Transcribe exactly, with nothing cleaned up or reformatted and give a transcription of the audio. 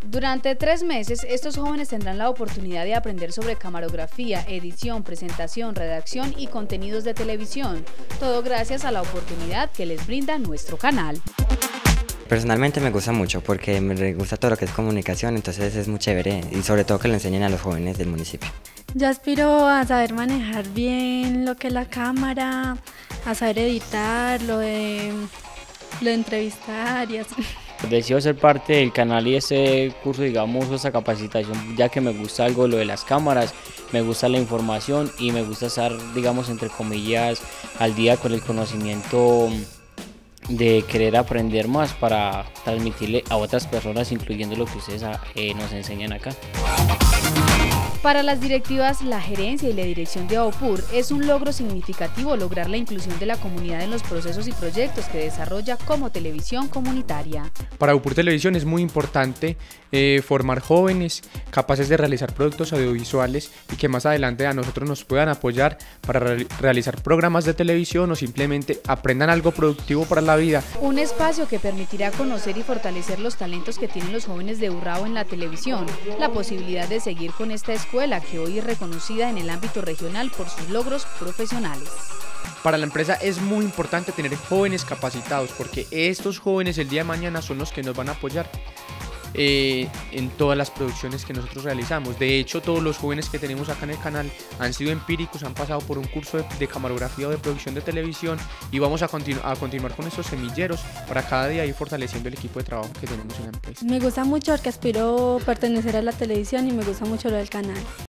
Durante tres meses, estos jóvenes tendrán la oportunidad de aprender sobre camarografía, edición, presentación, redacción y contenidos de televisión. Todo gracias a la oportunidad que les brinda nuestro canal. Personalmente me gusta mucho porque me gusta todo lo que es comunicación, entonces es muy chévere y sobre todo que le enseñen a los jóvenes del municipio. Yo aspiro a saber manejar bien lo que es la cámara, a saber editar, lo de, lo de entrevistar y así. Deseo ser parte del canal y ese curso, digamos, esa capacitación, ya que me gusta algo lo de las cámaras, me gusta la información y me gusta estar, digamos, entre comillas, al día con el conocimiento de querer aprender más para transmitirle a otras personas, incluyendo lo que ustedes eh, nos enseñan acá. Para las directivas, la gerencia y la dirección de AOPUR es un logro significativo lograr la inclusión de la comunidad en los procesos y proyectos que desarrolla como televisión comunitaria. Para AOPUR Televisión es muy importante eh, formar jóvenes capaces de realizar productos audiovisuales y que más adelante a nosotros nos puedan apoyar para re realizar programas de televisión o simplemente aprendan algo productivo para la vida. Un espacio que permitirá conocer y fortalecer los talentos que tienen los jóvenes de Urrao en la televisión, la posibilidad de seguir con esta escuela escuela que hoy es reconocida en el ámbito regional por sus logros profesionales. Para la empresa es muy importante tener jóvenes capacitados porque estos jóvenes el día de mañana son los que nos van a apoyar eh, en todas las producciones que nosotros realizamos. De hecho, todos los jóvenes que tenemos acá en el canal han sido empíricos, han pasado por un curso de, de camarografía o de producción de televisión y vamos a, continu a continuar con estos semilleros para cada día ir fortaleciendo el equipo de trabajo que tenemos en la empresa. Me gusta mucho porque aspiro a pertenecer a la televisión y me gusta mucho lo del canal.